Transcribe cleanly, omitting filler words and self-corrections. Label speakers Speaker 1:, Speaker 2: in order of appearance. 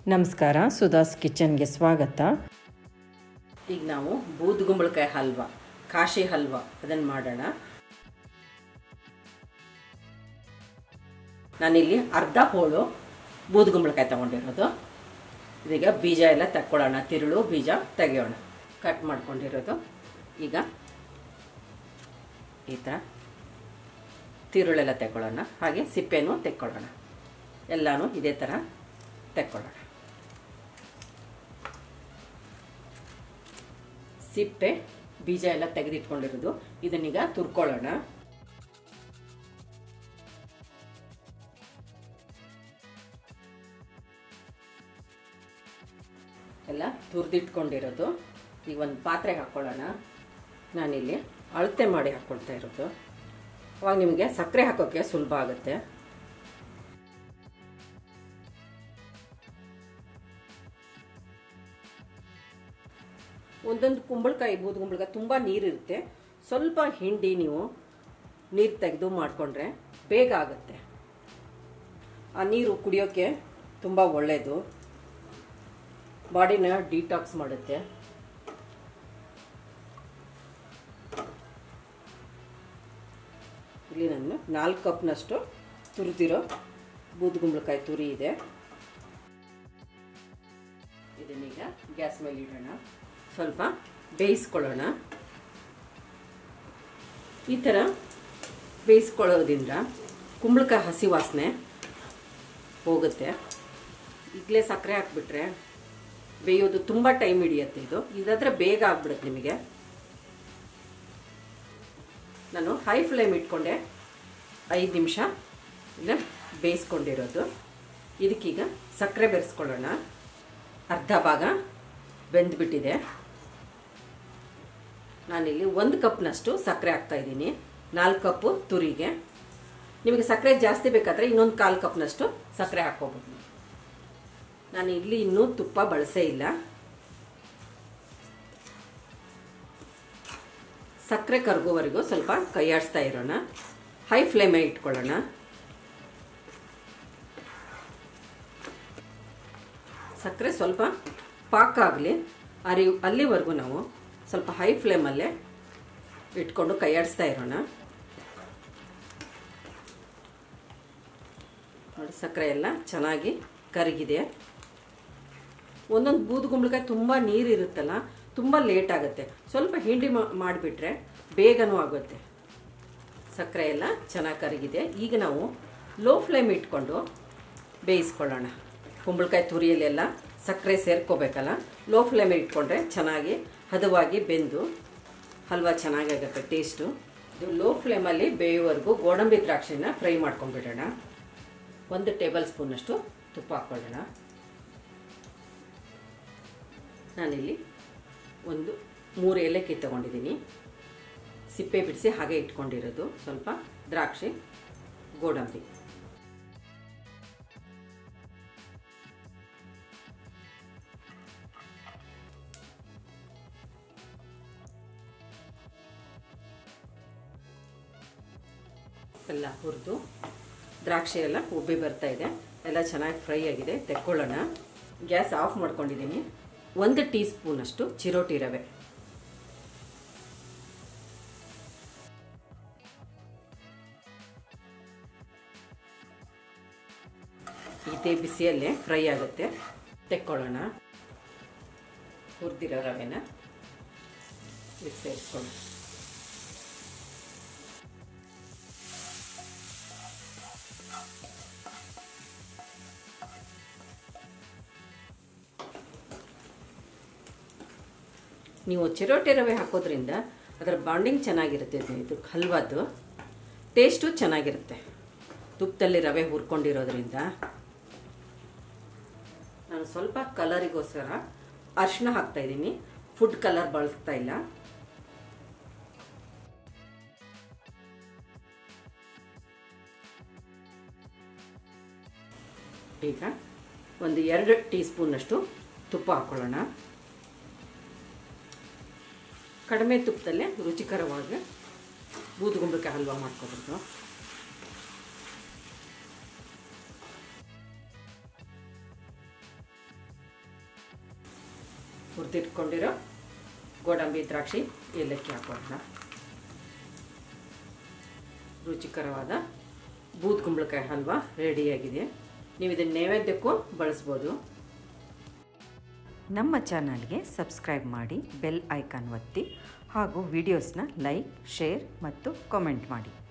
Speaker 1: ನಮಸ್ಕಾರ, ಸುಧಾಸ್ ಕಿಚನ್ಗೆ ಸ್ವಾಗತ. ಈಗ ನಾವು ಬೂದುಗುಂಬಳಕಾಯಿ ಹಲ್ವಾ, ಕಾಶಿ ಹಲ್ವಾ ಅದನ್ನು ಮಾಡೋಣ. ನಾನಿಲ್ಲಿ ಅರ್ಧ ಹೋಳು ಬೂದುಗುಂಬಳಕಾಯಿ ತೊಗೊಂಡಿರೋದು. ಇದೀಗ ಬೀಜ ಎಲ್ಲ ತಕ್ಕೊಳ್ಳೋಣ, ತಿರುಳು ಬೀಜ ತೆಗೆಯೋಣ. ಕಟ್ ಮಾಡ್ಕೊಂಡಿರೋದು. ಈಗ ಈ ಥರ ತಿರುಳೆಲ್ಲ ತೆಕ್ಕೊಳ್ಳೋಣ, ಹಾಗೆ ಸಿಪ್ಪೆನೂ ತೆಕ್ಕೊಳ್ಳೋಣ. ಎಲ್ಲನೂ ಇದೇ ಥರ ತೆಕ್ಕೊಳ್ಳೋಣ. ಸಿಪ್ಪೆ ಬೀಜ ಎಲ್ಲ ತೆಗೆದಿಟ್ಕೊಂಡಿರೋದು, ಇದನ್ನೀಗ ತುರ್ಕೊಳ್ಳೋಣ. ಎಲ್ಲ ತುರಿದಿಟ್ಕೊಂಡಿರೋದು ಈಗ ಒಂದು ಪಾತ್ರೆಗೆ ಹಾಕ್ಕೊಳ್ಳೋಣ. ನಾನಿಲ್ಲಿ ಅಳತೆ ಮಾಡಿ ಹಾಕ್ಕೊಳ್ತಾ ಇರೋದು, ಅವಾಗ ನಿಮಗೆ ಸಕ್ಕರೆ ಹಾಕೋಕ್ಕೆ ಸುಲಭ ಆಗುತ್ತೆ. ಒಂದೊಂದು ಕುಂಬಳಕಾಯಿ ಬೂದುಗುಂಬಳಕಾಯಿ ತುಂಬ ನೀರಿರುತ್ತೆ. ಸ್ವಲ್ಪ ಹಿಂಡಿ ನೀವು ನೀರು ತೆಗೆದು ಮಾಡಿಕೊಂಡ್ರೆ ಬೇಗ ಆಗುತ್ತೆ. ಆ ನೀರು ಕುಡಿಯೋಕ್ಕೆ ತುಂಬ ಒಳ್ಳೆಯದು, ಬಾಡಿನ ಡಿಟಾಕ್ಸ್ ಮಾಡುತ್ತೆ. ಇಲ್ಲಿ ನಾನು 4 ಕಪ್ನಷ್ಟು ತುರಿದಿರೋ ಬೂದುಗುಂಬಳಕಾಯಿ ತುರಿ ಇದೆ. ಇದನ್ನೀಗ ಗ್ಯಾಸ್ ಮೇಲೆ ಇಡೋಣ, ಸ್ವಲ್ಪ ಬೇಯಿಸ್ಕೊಳ್ಳೋಣ. ಈ ಥರ ಬೇಯಿಸ್ಕೊಳ್ಳೋದ್ರಿಂದ ಕುಂಬಳಕಾಯಿ ಹಸಿ ವಾಸನೆ ಹೋಗುತ್ತೆ. ಈಗಲೇ ಸಕ್ಕರೆ ಹಾಕ್ಬಿಟ್ರೆ ಬೇಯೋದು ತುಂಬ ಟೈಮ್ ಹಿಡಿಯುತ್ತೆ. ಇದಾದರೆ ಬೇಗ ಆಗ್ಬಿಡುತ್ತೆ ನಿಮಗೆ. ನಾನು ಹೈ ಫ್ಲೇಮ್ ಇಟ್ಕೊಂಡೆ 5 ನಿಮಿಷ ಇಲ್ಲ ಬೇಯಿಸ್ಕೊಂಡಿರೋದು. ಇದಕ್ಕೀಗ ಸಕ್ಕರೆ ಬೆರೆಸ್ಕೊಳ್ಳೋಣ. ಅರ್ಧ ಭಾಗ ಬೆಂದ್ಬಿಟ್ಟಿದೆ. ನಾನಿಲ್ಲಿ 1 ಕಪ್ನಷ್ಟು ಸಕ್ಕರೆ ಹಾಕ್ತಾಯಿದ್ದೀನಿ, 4 ಕಪ್ಪು ತುರಿಗೆ. ನಿಮಗೆ ಸಕ್ಕರೆ ಜಾಸ್ತಿ ಬೇಕಾದರೆ ಇನ್ನೊಂದು 1/4 ಕಪ್ನಷ್ಟು ಸಕ್ಕರೆ ಹಾಕ್ಕೋಬೋದು. ನಾನು ಇಲ್ಲಿ ಇನ್ನೂ ತುಪ್ಪ ಬಳಸೇ ಇಲ್ಲ. ಸಕ್ಕರೆ ಕರಗೋವರೆಗೂ ಸ್ವಲ್ಪ ಕೈಯಾಡಿಸ್ತಾ ಇರೋಣ. ಹೈ ಫ್ಲೇಮೇ ಇಟ್ಕೊಳ್ಳೋಣ. ಸಕ್ಕರೆ ಸ್ವಲ್ಪ ಪಾಕ ಆಗಲಿ, ಅಲ್ಲಿವರೆಗೂ ನಾವು ಸ್ವಲ್ಪ ಹೈ ಫ್ಲೇಮಲ್ಲೇ ಇಟ್ಕೊಂಡು ಕೈಯಾಡಿಸ್ತಾ ಇರೋಣ. ನೋಡಿ, ಸಕ್ಕರೆ ಎಲ್ಲ ಚೆನ್ನಾಗಿ ಕರಗಿದೆ. ಒಂದೊಂದು ಬೂದುಗುಂಬಳಕಾಯಿ ತುಂಬ ನೀರಿರುತ್ತಲ್ಲ, ತುಂಬ ಲೇಟ್ ಆಗುತ್ತೆ. ಸ್ವಲ್ಪ ಹಿಂಡಿ ಮಾಡಿಬಿಟ್ರೆ ಬೇಗನೂ ಆಗುತ್ತೆ. ಸಕ್ಕರೆ ಎಲ್ಲ ಚೆನ್ನಾಗಿ ಕರಗಿದೆ. ಈಗ ನಾವು ಲೋ ಫ್ಲೇಮ್ ಇಟ್ಕೊಂಡು ಬೇಯಿಸ್ಕೊಳ್ಳೋಣ. ಕುಂಬಳಕಾಯಿ ತುರಿಯಲ್ಲೆಲ್ಲ ಸಕ್ಕರೆ ಸೇರ್ಕೋಬೇಕಲ್ಲ, ಲೋ ಫ್ಲೇಮ್ ಇಟ್ಕೊಂಡ್ರೆ ಚೆನ್ನಾಗಿ ಹದವಾಗಿ ಬೆಂದು ಹಲ್ವಾ ಚೆನ್ನಾಗಾಗುತ್ತೆ ಟೇಸ್ಟು. ಇದು ಲೋ ಫ್ಲೇಮಲ್ಲಿ ಬೇಯುವವರೆಗೂ ಗೋಡಂಬಿ ದ್ರಾಕ್ಷಿನ ಫ್ರೈ ಮಾಡ್ಕೊಂಡ್ಬಿಡೋಣ. 1 ಟೇಬಲ್ ಸ್ಪೂನಷ್ಟು ತುಪ್ಪ ಹಾಕ್ಕೊಳ್ಳೋಣ. ನಾನಿಲ್ಲಿ 3 ಏಲಕ್ಕಿ ತೊಗೊಂಡಿದ್ದೀನಿ, ಸಿಪ್ಪೆ ಬಿಡಿಸಿ ಹಾಗೆ ಇಟ್ಕೊಂಡಿರೋದು. ಸ್ವಲ್ಪ ದ್ರಾಕ್ಷಿ, ಗೋಡಂಬಿ. ಎಲ್ಲ ಹುರಿದು ದ್ರಾಕ್ಷಿ ಎಲ್ಲ ಉಬ್ಬಿ ಬರ್ತಾ ಇದೆ, ಎಲ್ಲ ಚೆನ್ನಾಗಿ ಫ್ರೈ ಆಗಿದೆ. ತೆಕ್ಕೊಳ್ಳೋಣ. ಗ್ಯಾಸ್ ಆಫ್ ಮಾಡ್ಕೊಂಡಿದ್ದೀನಿ. 1 ಟೀ ಸ್ಪೂನಷ್ಟು ಚಿರೋಟಿ ರವೆ, ಇದೇ ಬಿಸಿಯಲ್ಲೇ ಫ್ರೈ ಆಗುತ್ತೆ. ತೆಕ್ಕೊಳ್ಳೋಣ. ಹುರಿದಿರೋ ರವೆನ ಸೇರಿಸ್ಕೊಳ್ಳೋಣ. ನೀವು ಚಿರೋಟಿ ರವೆ ಹಾಕೋದ್ರಿಂದ ಅದರ ಬಾಂಡಿಂಗ್ ಚೆನ್ನಾಗಿರುತ್ತೆ. ಇದು ಹಲ್ವಾದ್ದು ಟೇಸ್ಟು ಚೆನ್ನಾಗಿರುತ್ತೆ, ತುಪ್ಪದಲ್ಲಿ ರವೆ ಹುರ್ಕೊಂಡಿರೋದ್ರಿಂದ. ನಾನು ಸ್ವಲ್ಪ ಕಲರಿಗೋಸ್ಕರ ಅರಿಶಿನ ಹಾಕ್ತಾಯಿದ್ದೀನಿ, ಫುಡ್ ಕಲರ್ ಬಳಸ್ತಾ ಇಲ್ಲ. ಈಗ 2 ಟೀ ಸ್ಪೂನಷ್ಟು ತುಪ್ಪ ಹಾಕ್ಕೊಳ್ಳೋಣ. ಕಡಿಮೆ ತುಪ್ಪದಲ್ಲೇ ರುಚಿಕರವಾಗಿ ಬೂದುಗುಂಬಳಕಾಯಿ ಹಲ್ವಾ ಮಾಡ್ಕೊಬೋದು. ಹುರಿದಿಟ್ಕೊಂಡಿರೋ ಗೋಡಂಬಿ ದ್ರಾಕ್ಷಿ ಏಲಕ್ಕಿ ಹಾಕೋಣ. ರುಚಿಕರವಾದ ಬೂದ್ ಕುಂಬಳಕಾಯಿ ಹಲ್ವಾ ರೆಡಿಯಾಗಿದೆ. ನೀವು ಇದನ್ನು ನೈವೇದ್ಯಕ್ಕೂ ಬಳಸ್ಬೋದು.
Speaker 2: ನಮ್ಮ ಚಾನಲ್ಗೆ ಸಬ್ಸ್ಕ್ರೈಬ್ ಮಾಡಿ, ಬೆಲ್ ಐಕಾನ್ ಒತ್ತಿ ಹಾಗೂ ವಿಡಿಯೋಸ್ನ ಲೈಕ್, ಶೇರ್ ಮತ್ತು ಕಾಮೆಂಟ್ ಮಾಡಿ.